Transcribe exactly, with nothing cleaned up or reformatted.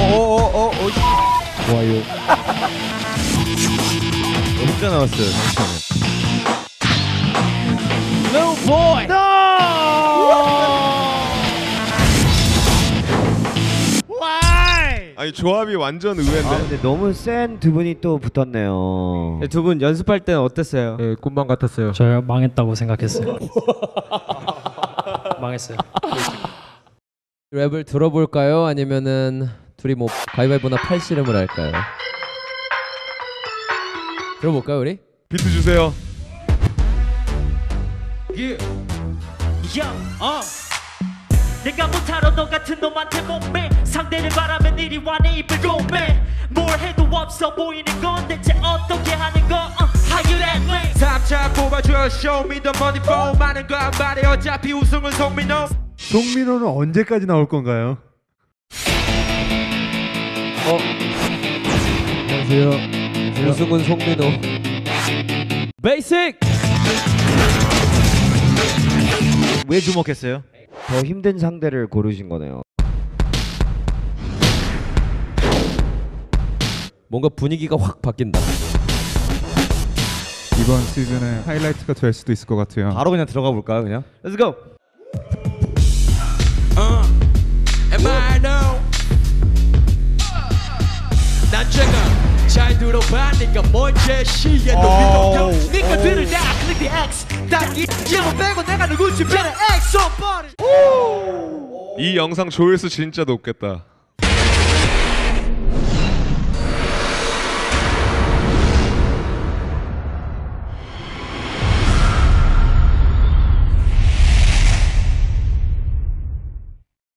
오오오오 좋아요. 혼자 나왔어요. 잠시만요. Little boy. No! Why? 아니 조합이 완전 의외인데. 아 근데 너무 센 두 분이 또 붙었네요. 두 분 연습할 때는 어땠어요? 예, 꿈만 같았어요. 저요 망했다고 생각했어요. 망했어요. 랩을 들어볼까요? 아니면은 둘이 뭐 가위바위보나 팔씨름을 할까요? 들어볼까요 우리? 비트 주세요. 야, 어. 내가 못하러 너 같은 놈한테 몸매 상대를 바라면 이리 와 내 입을 고매 뭘 해도 없어 보이는 건 대체 어떻게 하는 거 uh, How you that way 삼차 뽑아줘 show me the money for 많은 거 안 말해 어차피 우승은 송민호. 송민호는 언제까지 나올 건가요? 어? 안녕하세요. 우승은 송민호. 베이직. 왜 주목했어요? 더 힘든 상대를 고르신 거네요. 뭔가 분위기가 확 바뀐다. 이번 시즌의 하이라이트가 될 수도 있을 것 같아요. 바로 그냥 들어가 볼까요, 그냥? Let's go. Uh, am I know? 난 제가 잘 들어봐 네가 뭔지 시에 너 믿어 네가 들을 다 click the X 딱이 제목 빼고 내가 누군지 변해 X on body. 이 영상 조회수 진짜 높겠다.